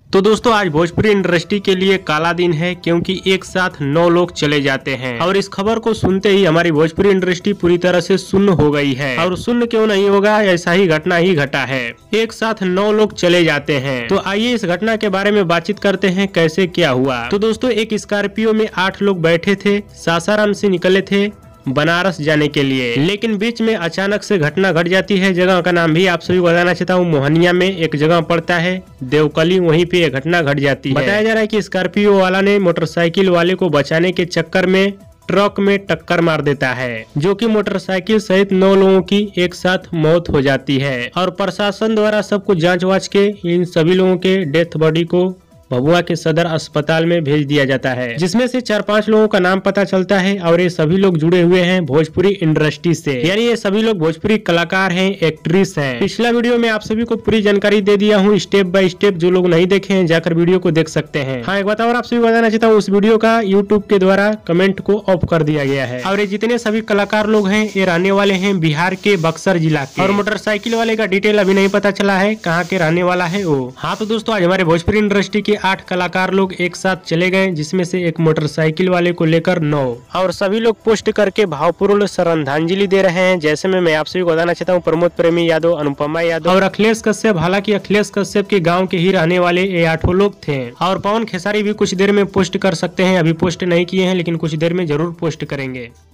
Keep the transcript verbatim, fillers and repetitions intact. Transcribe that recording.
तो दोस्तों आज भोजपुरी इंडस्ट्री के लिए काला दिन है, क्योंकि एक साथ नौ लोग चले जाते हैं और इस खबर को सुनते ही हमारी भोजपुरी इंडस्ट्री पूरी तरह से सुन्न हो गई है। और सुन्न क्यों नहीं होगा, ऐसा ही घटना ही घटा है। एक साथ नौ लोग चले जाते हैं। तो आइए इस घटना के बारे में बातचीत करते हैं, कैसे क्या हुआ। तो दोस्तों एक स्कॉर्पियो में आठ लोग बैठे थे, सासाराम से निकले थे बनारस जाने के लिए, लेकिन बीच में अचानक से घटना घट जाती है। जगह का नाम भी आप सभी को बताना चाहता हूँ, मोहनिया में एक जगह पड़ता है देवकली, वहीं पे यह घटना घट जाती है। बताया जा रहा है कि स्कॉर्पियो वाला ने मोटरसाइकिल वाले को बचाने के चक्कर में ट्रक में टक्कर मार देता है, जो कि मोटरसाइकिल सहित नौ लोगों की एक साथ मौत हो जाती है। और प्रशासन द्वारा सब कुछ जांच वाच के इन सभी लोगों के डेथ बॉडी को भभुआ के सदर अस्पताल में भेज दिया जाता है, जिसमें से चार पांच लोगों का नाम पता चलता है। और ये सभी लोग जुड़े हुए हैं भोजपुरी इंडस्ट्री से, यानी ये सभी लोग भोजपुरी कलाकार हैं, एक्ट्रेस हैं। पिछला वीडियो में आप सभी को पूरी जानकारी दे दिया हूँ स्टेप बाय स्टेप। जो लोग नहीं देखे हैं जाकर वीडियो को देख सकते हैं। हाँ एक बात और आप सभी बताना चाहता हूँ, उस वीडियो का यूट्यूब के द्वारा कमेंट को ऑफ कर दिया गया है। और ये जितने सभी कलाकार लोग हैं ये रहने वाले हैं बिहार के बक्सर जिला के। और मोटरसाइकिल वाले का डिटेल अभी नहीं पता चला है कहाँ के रहने वाला है वो। हाँ तो दोस्तों आज हमारे भोजपुरी इंडस्ट्री के आठ कलाकार लोग एक साथ चले गए, जिसमें से एक मोटरसाइकिल वाले को लेकर नौ। और सभी लोग पोस्ट करके भावपूर्ण श्रद्धांजलि दे रहे हैं। जैसे में मैं आप सभी को बताना चाहता हूँ, प्रमोद प्रेमी यादव, अनुपमा यादव और अखिलेश कश्यप। हालांकि अखिलेश कश्यप के गांव के ही रहने वाले ये आठों लोग थे। और पवन खेसारी भी कुछ देर में पोस्ट कर सकते हैं, अभी पोस्ट नहीं किए हैं लेकिन कुछ देर में जरूर पोस्ट करेंगे।